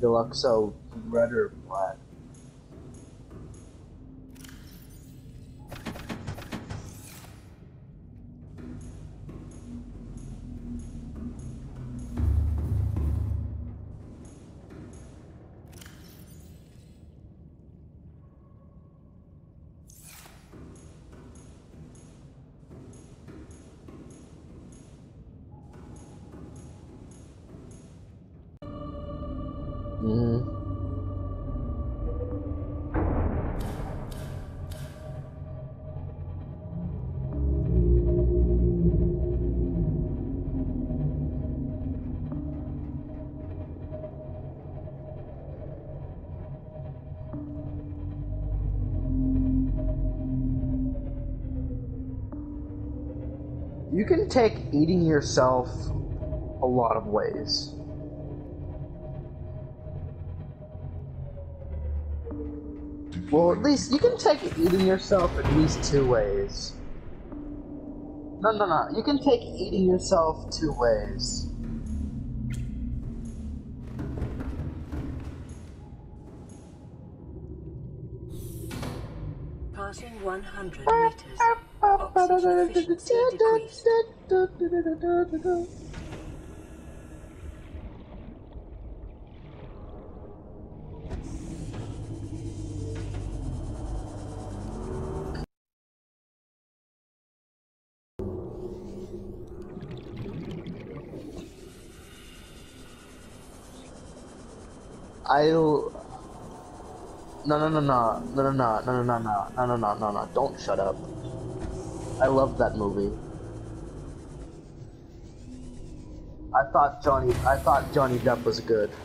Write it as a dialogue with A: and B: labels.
A: Deluxo red or black? You can take eating yourself a lot of ways. Well, at least you can take eating yourself at least 2 ways. No. You can take eating yourself 2 ways.
B: Passing 100 meters. Oxygen efficiency decreased.
A: No, don't shut up. I love that movie. I thought Johnny Depp was good.